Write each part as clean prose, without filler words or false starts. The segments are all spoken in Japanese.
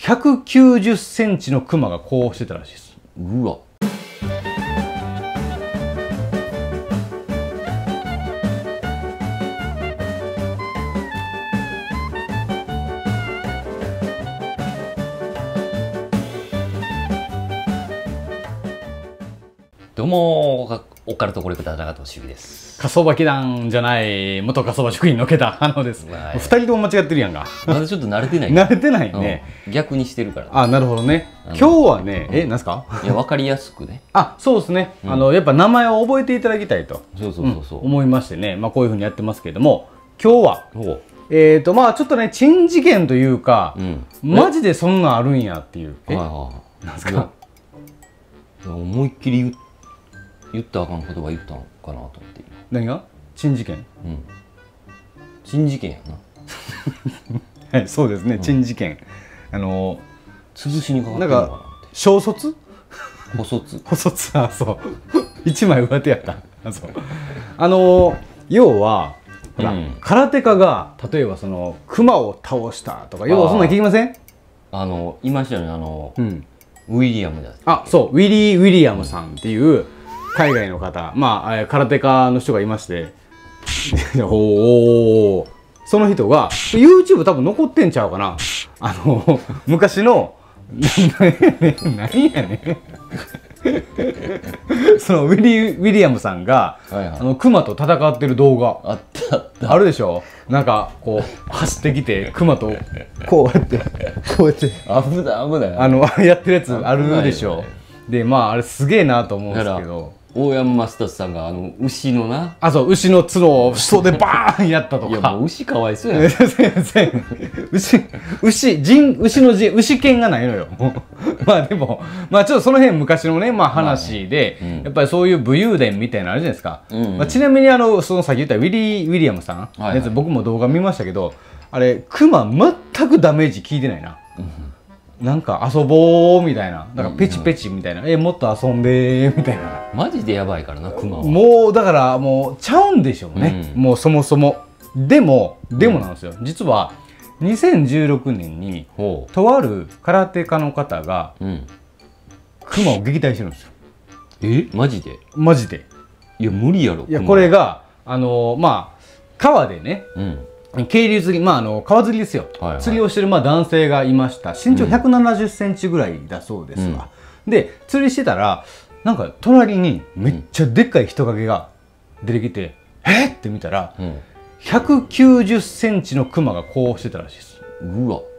190センチのクマがこうしてたらしいです。 うわ。どうもオカルトコレクター長藤修です。 火葬場祈願じゃない元火葬場職員の毛田花です。2人とも間違ってるやんか。 まだちょっと慣れてない。 慣れてないね。 逆にしてるから。 あ、なるほどね。今日はね、なんすか？ いや、分かりやすくね。 あ、そうですね。やっぱ名前を覚えていただきたいと。 そう思いましてね、まあこういうふうにやってますけれども、今日はまあちょっとね、珍事件というか、マジでそんなんあるんやっていう。なんすか？ 思いっきり言ったらあかん言葉言ったのかなと思って。 何が？珍事件？ 珍事件やな。はい、そうですね、珍事件。 潰しにかかってるのかなって。 小卒？ 補卒？ 補卒、あ、そう。一枚上手やった。あ、そう。要は、空手家が例えばその熊を倒したとか、要はそんなの聞きません？ いましたよね、ウィリアムだ。 あ、そう、ウィリアムさんっていう海外の方、まあ空手家の人がいまして、おお、その人が YouTube 多分残ってんちゃうかな。昔の何やねん。そのウィリアムさんがクマと戦ってる動画あるでしょ。なんかこう走ってきてクマとこうやって危ないやってるやつあるでしょ。で、まああれすげえなと思うんですけど、 大山マスターさんが牛のな、 あ、そう、牛の角を人でバーンやったとか。 いや、もう牛かわいそうやん。 牛犬がないのよ。まあでも、まあちょっとその辺昔のね、まあ話で、やっぱりそういう武勇伝みたいなのあるじゃないですか。ちなみにそのさっき言ったウィリアムさんのやつ、僕も動画見ましたけど、あれクマ全くダメージ効いてないな。なんか遊ぼうみたいな、なんかペチペチみたいな、もっと遊んでみたいな。 マジでやばいからな、クマは。 もうだからもうちゃうんでしょうね、もうそもそも。でもなんですよ、実は2016年にとある空手家の方がクマを撃退してるんですよ。 マジで？ マジで。 いや、無理やろ。 いや、これがまあ川でね、渓流釣り、まあ川釣りですよ。釣りをしてる男性がいました。身長170センチぐらいだそうですわ。で、釣りしてたら、なんか隣にめっちゃでっかい人影が出てきて、って見たら、190センチのクマがこうしてたらしいです。 うわ。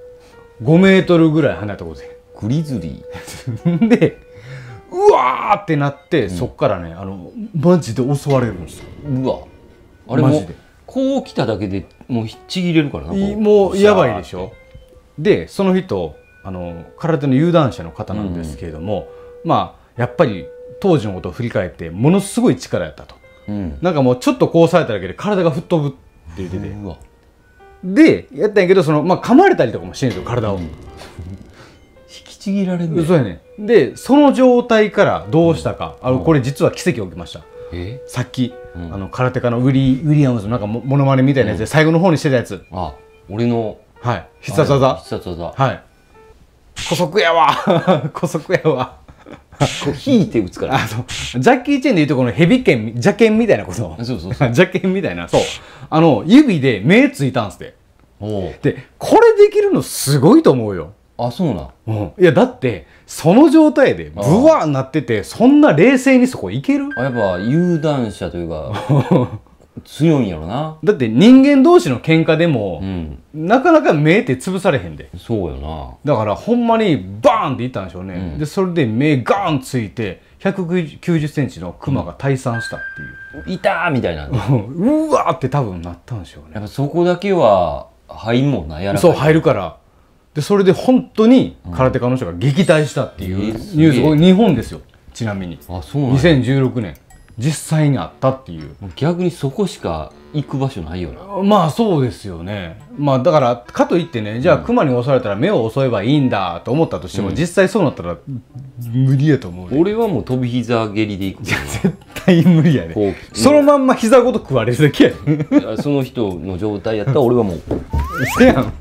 5メートルぐらい離れたところで。 グリズリー。で、うわーってなって、そっからね、マジで襲われるんですよ。 うわ。あれもこう来ただけでもうちぎれるからな。 もうやばいでしょ。で、その人空手の有段者の方なんですけれども、まあやっぱり当時のことを振り返ってものすごい力やったと。なんかもうちょっとこうされただけで体が吹っ飛ぶって言ってて、でやったんやけど、噛まれたりとかもしてるんですよ、体を。引きちぎられるね。 そうやね。でその状態からどうしたか、これ実は奇跡起きました。さっき空手家のウィリアムズのなんかモノマネみたいなやつで最後の方にしてたやつ。 あ、俺の必殺技。 必殺技。 はい。姑息やわ。姑息やわ。 引いて打つから。 ジャッキー・チェンでいうとこのヘビ剣、邪剣みたいなこと。邪剣みたいな。そう。指で目ついたんすで。で、これできるのすごいと思うよ。 あ、そうな。 いや、だってその状態でブワーになってて、そんな冷静にそこいける？ やっぱ有段者というか強いんやろな。 だって人間同士の喧嘩でも、なかなか目って潰されへんで。 そうよな。 だからほんまにバーンっていったんでしょうね。でそれで目ガーンついて190センチのクマが退散したっていう。 いたーみたいな。 うわーって多分なったんでしょうね。 やっぱそこだけは入んもんな、やらかい。 そう、入るから。でそれで本当に空手家の人が撃退したっていうニュース、これ日本ですよ、ちなみに。 あ、そうなんや。 2016年実際にあったっていう。 逆にそこしか行く場所ないよな。 まあそうですよね。まあだからかといってね、じゃあクマに襲われたら目を襲えばいいんだと思ったとしても、実際そうなったら無理やと思う。 俺はもう飛び膝蹴りで行く。 絶対無理やね。そのまんま膝ごと食われるだけやね。 その人の状態やったら俺はもうせやん。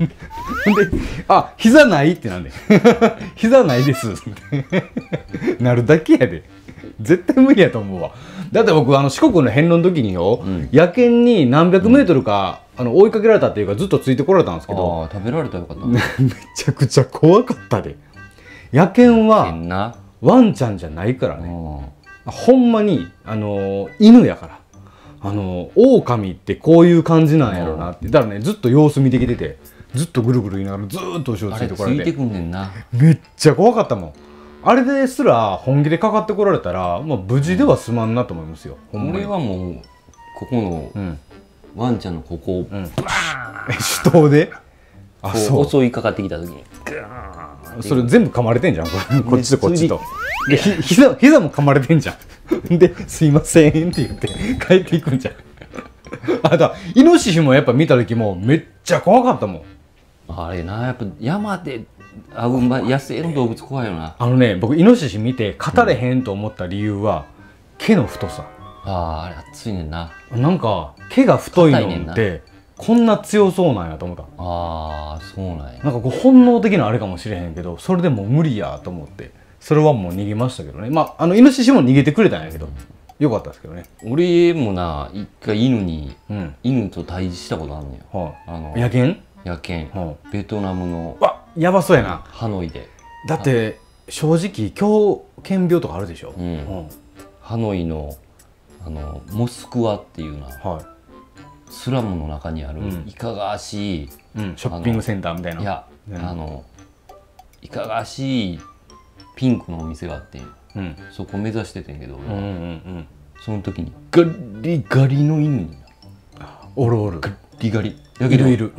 で、あ、膝ないってなんで。膝ないですってなるだけやで。絶対無理やと思うわ。だって僕、四国の遍路の時によ、野犬に何百メートルか、追いかけられたっていうか、ずっとついてこられたんですけど、 食べられたらよかった。 めちゃくちゃ怖かったで。野犬は、ワンちゃんじゃないからね。ほんまに、犬やから。狼ってこういう感じなんやろなって。だからね、ずっと様子見てきてて、ずっとぐるぐる言いながらずーっと後ろついてこられて。 ついてくんねんな。 めっちゃ怖かったもん。あれですら本気でかかってこられたら、まあ、無事では済まんなと思いますよ。 俺はもう、ここの、ワンちゃんのここを、 手刀で襲いかかってきた時に、 それ全部噛まれてんじゃん。こっちとこっちと。で、膝も噛まれてんじゃん。で、すいませんって言って帰っていくんじゃん。あと、イノシシもやっぱ見た時もめっちゃ怖かったもん。あれな、やっぱ山で会う野生の動物怖いよな。 僕、イノシシ見て語れへんと思った理由は、毛の太さ。 あれ熱いねんな。 なんか、毛が太いのって、こんな強そうなんやと思った。 そうなんや。 なんかこう本能的なあれかもしれへんけど、それでもう無理やと思って、それはもう逃げましたけどね。まあ、イノシシも逃げてくれたんやけど、よかったですけどね。 俺もな、一回犬と対峙したことあんねん。野犬？ 野犬。ベトナムの。 やばそうやな。 ハノイで。 だって、正直、狂犬病とかあるでしょ。 ハノイの、モスクワっていうな。スラムの中にあるいかがわしい、 ショッピングセンターみたいな。 いや、いかがわしいピンクのお店があってん、そこ目指しててんけど、その時にガリガリの犬におるおる。 ガリガリ。 いるいる。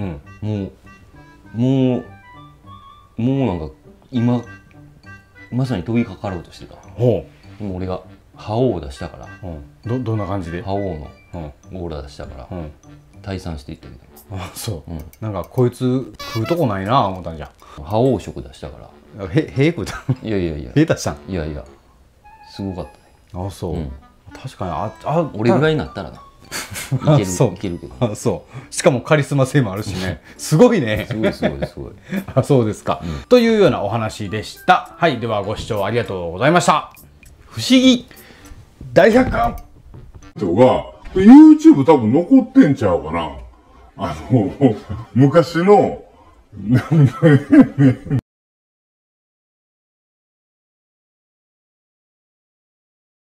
もうなんか今まさに飛びかかろうとしてた。でも俺が覇王を出したから。 どんな感じで？ 覇王のオーラ出したから退散していったけど。 そう。なんかこいつ食うとこないな思ったんじゃん。 覇王食出したから。 へ食うた？ いや。 へ出したん？ いやすごかったね。 そう。確かに俺ぐらいになったらな。いけるけど。 そう。しかもカリスマ性もあるしね。すごいね。 すごい。 そうですか。というようなお話でした。はい。ではご視聴ありがとうございました。不思議大百科とが YouTube 多分残ってんちゃうかな。昔の